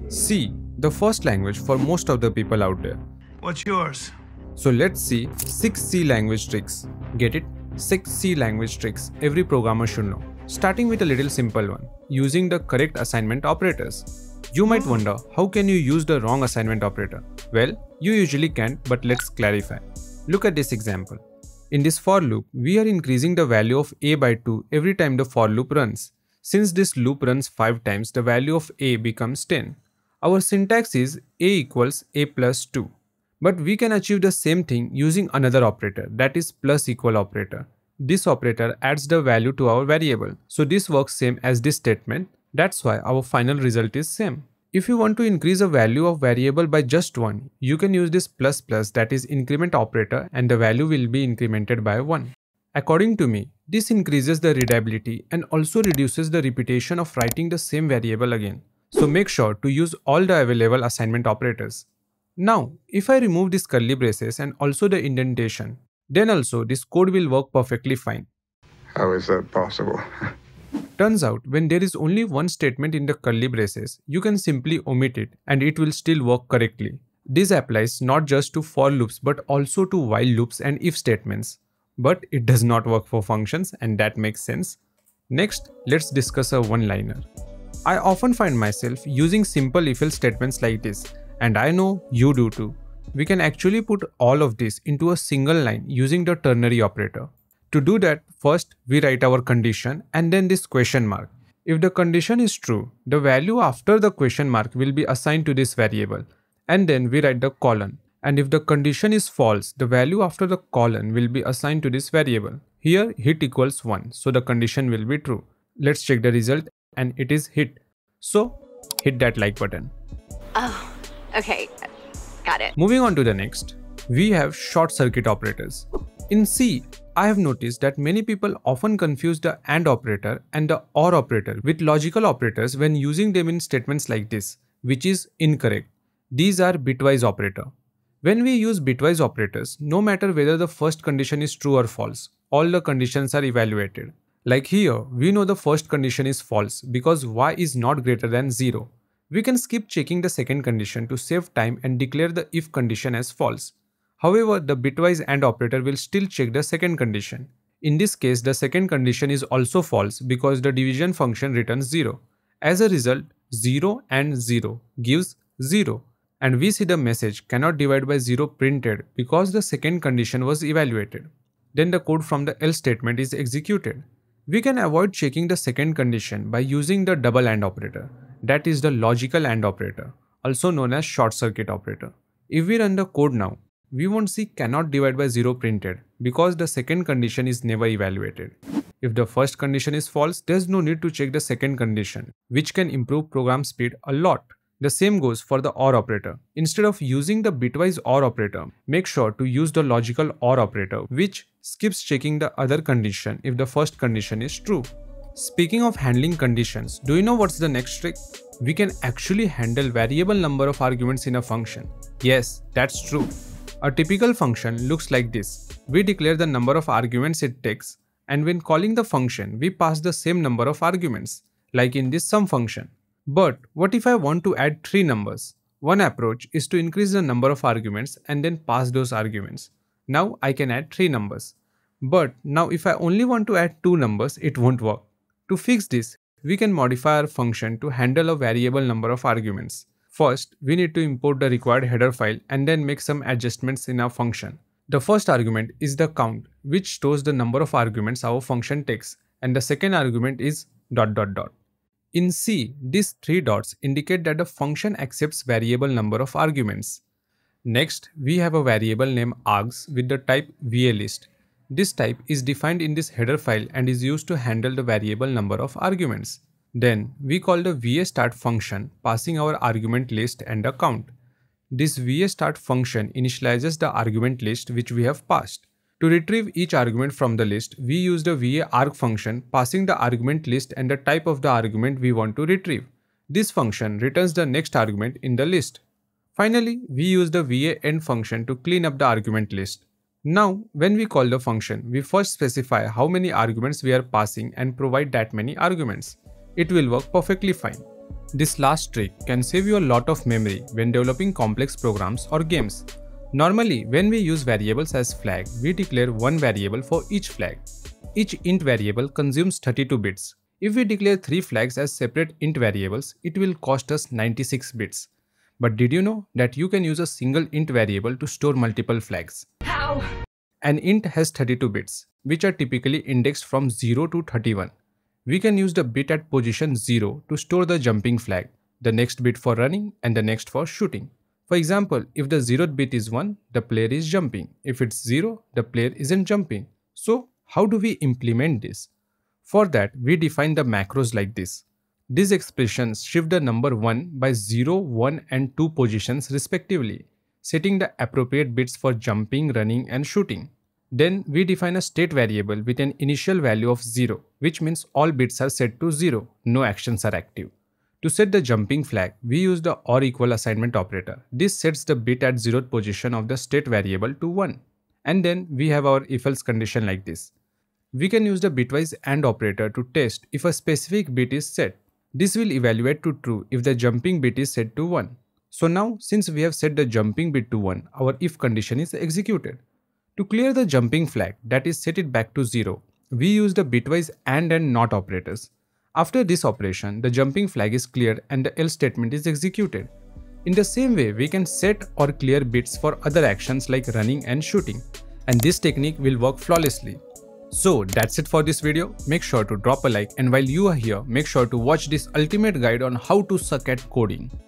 C, the first language for most of the people out there. What's yours? So let's see 6 C language tricks. Get it? 6 C language tricks every programmer should know. Starting with a little simple one, using the correct assignment operators. You might wonder, how can you use the wrong assignment operator? Well, you usually can't, but let's clarify. Look at this example. In this for loop, we are increasing the value of a by 2 every time the for loop runs. Since this loop runs 5 times, the value of a becomes 10. Our syntax is a equals a plus 2. But we can achieve the same thing using another operator, that is plus equal operator. This operator adds the value to our variable. So this works same as this statement. That's why our final result is same. If you want to increase a value of variable by just 1, you can use this plus plus, that is increment operator, and the value will be incremented by 1. According to me, this increases the readability and also reduces the repetition of writing the same variable again. So make sure to use all the available assignment operators. Now, if I remove these curly braces and also the indentation, then also this code will work perfectly fine. How is that possible? Turns out, when there is only one statement in the curly braces, you can simply omit it and it will still work correctly. This applies not just to for loops but also to while loops and if statements. But it does not work for functions, and that makes sense. Next, let's discuss a one-liner. I often find myself using simple if-else statements like this, and I know you do too. We can actually put all of this into a single line using the ternary operator. To do that, first we write our condition and then this question mark. If the condition is true, the value after the question mark will be assigned to this variable, and then we write the colon. And if the condition is false, the value after the colon will be assigned to this variable. Here hit equals 1, so the condition will be true. Let's check the result, and it is hit. So hit that like button. Oh, okay, got it. Moving on to the next, we have short circuit operators. In C, I have noticed that many people often confuse the AND operator and the OR operator with logical operators when using them in statements like this, which is incorrect. These are bitwise operator. When we use bitwise operators, no matter whether the first condition is true or false, all the conditions are evaluated. Like here, we know the first condition is false because y is not greater than 0. We can skip checking the second condition to save time and declare the if condition as false. However, the bitwise AND operator will still check the second condition. In this case, the second condition is also false because the division function returns 0. As a result, 0 and 0 gives 0. And we see the message cannot divide by 0 printed because the second condition was evaluated. Then the code from the else statement is executed. We can avoid checking the second condition by using the double AND operator, that is the logical AND operator, also known as short circuit operator. If we run the code now, we won't see cannot divide by 0 printed because the second condition is never evaluated. If the first condition is false, there's no need to check the second condition, which can improve program speed a lot. The same goes for the OR operator. Instead of using the bitwise OR operator, make sure to use the logical OR operator, which skips checking the other condition if the first condition is true. Speaking of handling conditions, do you know what's the next trick? We can actually handle variable number of arguments in a function. Yes, that's true. A typical function looks like this. We declare the number of arguments it takes, and when calling the function, we pass the same number of arguments, like in this sum function. But what if I want to add 3 numbers? One approach is to increase the number of arguments and then pass those arguments. Now I can add 3 numbers. But now if I only want to add 2 numbers, it won't work. To fix this, we can modify our function to handle a variable number of arguments. First, we need to import the required header file and then make some adjustments in our function. The first argument is the count, which stores the number of arguments our function takes, and the second argument is ... In C, these 3 dots indicate that the function accepts variable number of arguments. Next, we have a variable named args with the type VAList. This type is defined in this header file and is used to handle the variable number of arguments. Then, we call the VAStart function, passing our argument list and a count. This VAStart function initializes the argument list which we have passed. To retrieve each argument from the list, we use the VAArg function, passing the argument list and the type of the argument we want to retrieve. This function returns the next argument in the list. Finally, we use the VAEnd function to clean up the argument list. Now, when we call the function, we first specify how many arguments we are passing and provide that many arguments. It will work perfectly fine. This last trick can save you a lot of memory when developing complex programs or games. Normally, when we use variables as flag, we declare one variable for each flag. Each int variable consumes 32 bits. If we declare 3 flags as separate int variables, it will cost us 96 bits. But did you know that you can use a single int variable to store multiple flags? How? An int has 32 bits, which are typically indexed from 0 to 31. We can use the bit at position 0 to store the jumping flag, the next bit for running and the next for shooting. For example, if the 0th bit is 1, the player is jumping. If it's 0, the player isn't jumping. So, how do we implement this? For that, we define the macros like this. These expressions shift the number 1 by 0, 1 and 2 positions respectively, setting the appropriate bits for jumping, running and shooting. Then we define a state variable with an initial value of 0, which means all bits are set to 0, no actions are active. To set the jumping flag, we use the or equal assignment operator. This sets the bit at 0th position of the state variable to 1. And then we have our if-else condition like this. We can use the bitwise AND operator to test if a specific bit is set. This will evaluate to true if the jumping bit is set to 1. So now, since we have set the jumping bit to 1, our if condition is executed. To clear the jumping flag, that is set it back to 0, we use the bitwise AND and NOT operators. After this operation, the jumping flag is cleared and the else statement is executed. In the same way, we can set or clear bits for other actions like running and shooting, and this technique will work flawlessly. So that's it for this video. Make sure to drop a like, and while you are here, make sure to watch this ultimate guide on how to suck at coding.